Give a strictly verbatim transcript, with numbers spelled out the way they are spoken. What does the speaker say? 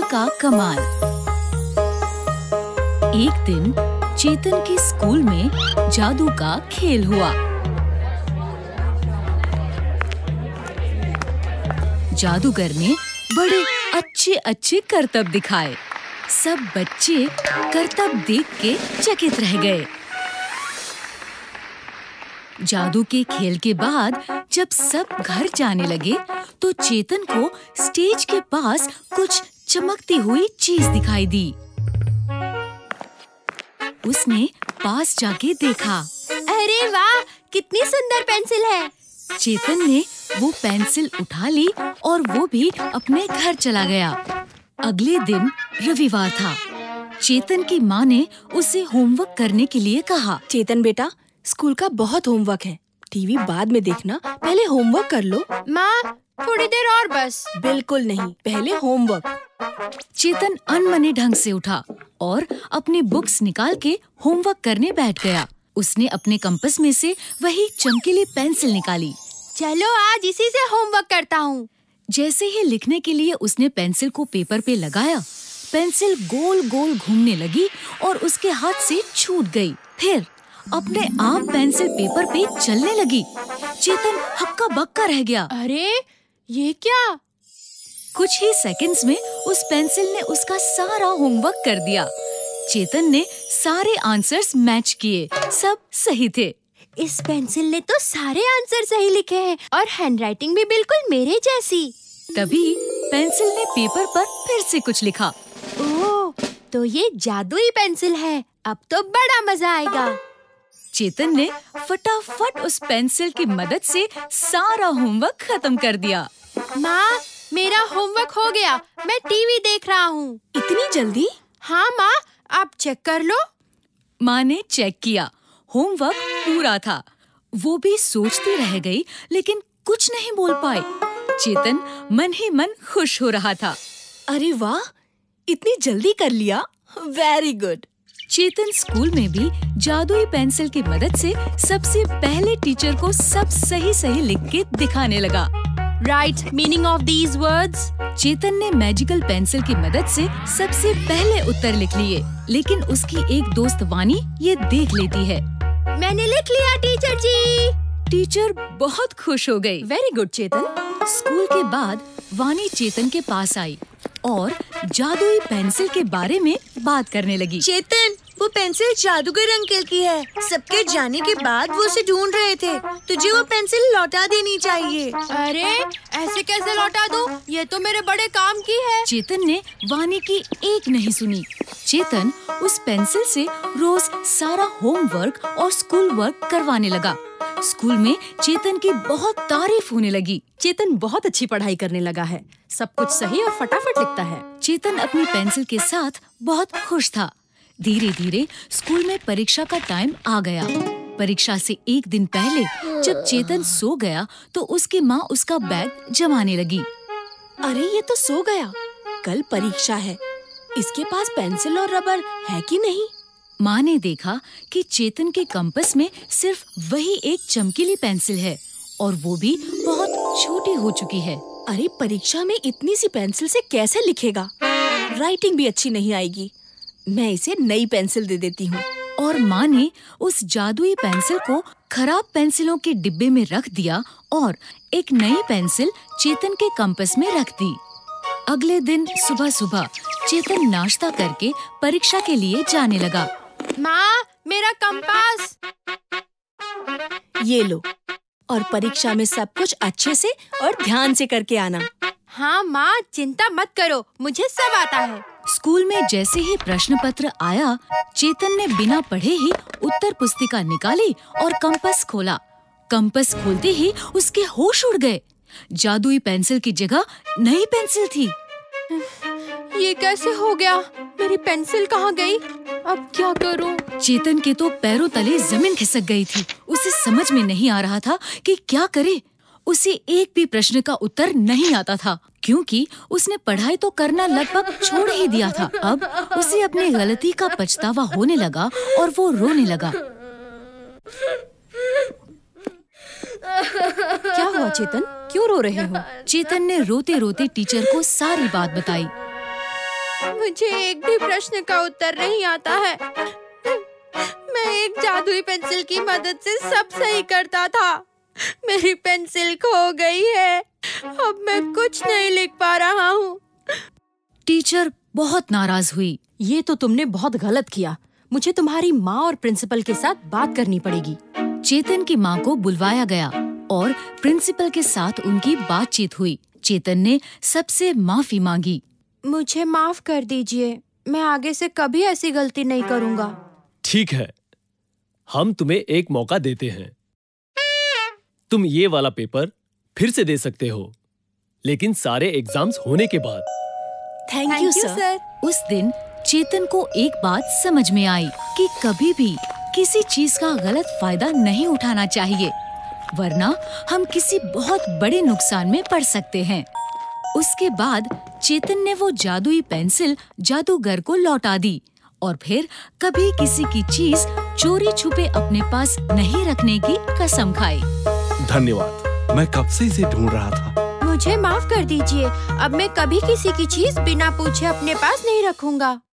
का कमाल। एक दिन चेतन के स्कूल में जादू का खेल हुआ। जादूगर ने बड़े अच्छे अच्छे करतब दिखाए। सब बच्चे करतब देख के चकित रह गए। जादू के खेल के बाद जब सब घर जाने लगे तो चेतन को स्टेज के पास कुछ चमकती हुई चीज दिखाई दी। उसने पास जाके देखा। अरे वाह, कितनी सुंदर पेंसिल है। चेतन ने वो पेंसिल उठा ली और वो भी अपने घर चला गया। अगले दिन रविवार था। चेतन की माँ ने उसे होमवर्क करने के लिए कहा। चेतन बेटा, स्कूल का बहुत होमवर्क है, टीवी बाद में देखना, पहले होमवर्क कर लो। माँ, थोड़ी देर और बस। बिल्कुल नहीं, पहले होमवर्क। चेतन अनमने ढंग से उठा और अपनी बुक्स निकाल के होमवर्क करने बैठ गया। उसने अपने कंपास में से वही चमकीली पेंसिल निकाली। चलो आज इसी से होमवर्क करता हूँ। जैसे ही लिखने के लिए उसने पेंसिल को पेपर पे लगाया, पेंसिल गोल गोल घूमने लगी और उसके हाथ से छूट गई। फिर अपने आप पेंसिल पेपर पे चलने लगी। चेतन हक्का बक्का रह गया। अरे ये क्या? कुछ ही सेकंड्स में उस पेंसिल ने उसका सारा होमवर्क कर दिया। चेतन ने सारे आंसर्स मैच किए, सब सही थे। इस पेंसिल ने तो सारे आंसर सही लिखे हैं और हैंडराइटिंग भी बिल्कुल मेरे जैसी। तभी पेंसिल ने पेपर पर फिर से कुछ लिखा। ओह, तो ये जादुई पेंसिल है। अब तो बड़ा मजा आएगा। चेतन ने फटाफट उस पेंसिल की मदद से सारा होमवर्क खत्म कर दिया। माँ, मेरा होमवर्क हो गया, मैं टीवी देख रहा हूँ। इतनी जल्दी? हाँ माँ, आप चेक कर लो। माँ ने चेक किया, होमवर्क पूरा था। वो भी सोचती रह गई लेकिन कुछ नहीं बोल पाई। चेतन मन ही मन खुश हो रहा था। अरे वाह, इतनी जल्दी कर लिया, वेरी गुड। चेतन स्कूल में भी जादुई पेंसिल की मदद से सबसे पहले टीचर को सब सही सही लिख के दिखाने लगा। Right meaning of these words. Chetan ने मैजिकल पेंसिल की मदद से सबसे पहले उत्तर लिख लिए, लेकिन उसकी एक दोस्त वानी ये देख लेती है। मैंने लिख लिया टीचर जी। टीचर बहुत खुश हो गई। वेरी गुड चेतन। स्कूल के बाद वानी चेतन के पास आई और जादुई पेंसिल के बारे में बात करने लगी। चेतन, वो पेंसिल जादूगर अंकल की है। सबके जाने के बाद वो उसे ढूंढ रहे थे। तुझे वो पेंसिल लौटा देनी चाहिए। अरे ऐसे कैसे लौटा दूं? ये तो मेरे बड़े काम की है। चेतन ने वानी की एक नहीं सुनी। चेतन उस पेंसिल से रोज सारा होमवर्क और स्कूल वर्क करवाने लगा। स्कूल में चेतन की बहुत तारीफ होने लगी। चेतन बहुत अच्छी पढ़ाई करने लगा है, सब कुछ सही और फटाफट लिखता है। चेतन अपनी पेंसिल के साथ बहुत खुश था। धीरे धीरे स्कूल में परीक्षा का टाइम आ गया। परीक्षा से एक दिन पहले जब चेतन सो गया तो उसकी माँ उसका बैग जमाने लगी। अरे ये तो सो गया, कल परीक्षा है, इसके पास पेंसिल और रबर है कि नहीं? माँ ने देखा कि चेतन के कंपास में सिर्फ वही एक चमकीली पेंसिल है और वो भी बहुत छोटी हो चुकी है। अरे परीक्षा में इतनी सी पेंसिल से कैसे लिखेगा? राइटिंग भी अच्छी नहीं आएगी। मैं इसे नई पेंसिल दे देती हूँ। और माँ ने उस जादुई पेंसिल को खराब पेंसिलों के डिब्बे में रख दिया और एक नई पेंसिल चेतन के कंपास में रख दी। अगले दिन सुबह सुबह चेतन नाश्ता करके परीक्षा के लिए जाने लगा। माँ, मेरा कंपास। ये लो, और परीक्षा में सब कुछ अच्छे से और ध्यान से करके आना। हाँ माँ, चिंता मत करो, मुझे सब आता है। स्कूल में जैसे ही प्रश्न पत्र आया, चेतन ने बिना पढ़े ही उत्तर पुस्तिका निकाली और कंपास खोला। कंपास खोलते ही उसके होश उड़ गए। जादुई पेंसिल की जगह नई पेंसिल थी। ये कैसे हो गया? मेरी पेंसिल कहाँ गई? अब क्या करूं? चेतन के तो पैरों तले जमीन खिसक गई थी। उसे समझ में नहीं आ रहा था कि क्या करे। उसे एक भी प्रश्न का उत्तर नहीं आता था, क्योंकि उसने पढ़ाई तो करना लगभग छोड़ ही दिया था। अब उसे अपनी गलती का पछतावा होने लगा और वो रोने लगा। क्या हुआ चेतन, क्यों रो रहे हो? चेतन ने रोते रोते टीचर को सारी बात बताई। मुझे एक भी प्रश्न का उत्तर नहीं आता है। मैं एक जादुई पेंसिल की मदद से सब सही करता था। मेरी पेंसिल खो गई है। अब मैं कुछ नहीं लिख पा रहा हूँ। टीचर बहुत नाराज हुई। ये तो तुमने बहुत गलत किया। मुझे तुम्हारी माँ और प्रिंसिपल के साथ बात करनी पड़ेगी। चेतन की माँ को बुलवाया गया और प्रिंसिपल के साथ उनकी बातचीत हुई। चेतन ने सबसे माफी मांगी। मुझे माफ कर दीजिए, मैं आगे से कभी ऐसी गलती नहीं करूँगा। ठीक है, हम तुम्हें एक मौका देते हैं। तुम ये वाला पेपर फिर से दे सकते हो, लेकिन सारे एग्जाम्स होने के बाद। Thank you sir. उस दिन चेतन को एक बात समझ में आई कि कभी भी किसी चीज का गलत फायदा नहीं उठाना चाहिए, वरना हम किसी बहुत बड़े नुकसान में पड़ सकते हैं। उसके बाद चेतन ने वो जादुई पेंसिल जादूगर को लौटा दी और फिर कभी किसी की चीज चोरी छुपे अपने पास नहीं रखने की कसम खाई। धन्यवाद, मैं कब से इसे ढूंढ रहा था। मुझे माफ कर दीजिए, अब मैं कभी किसी की चीज बिना पूछे अपने पास नहीं रखूंगा।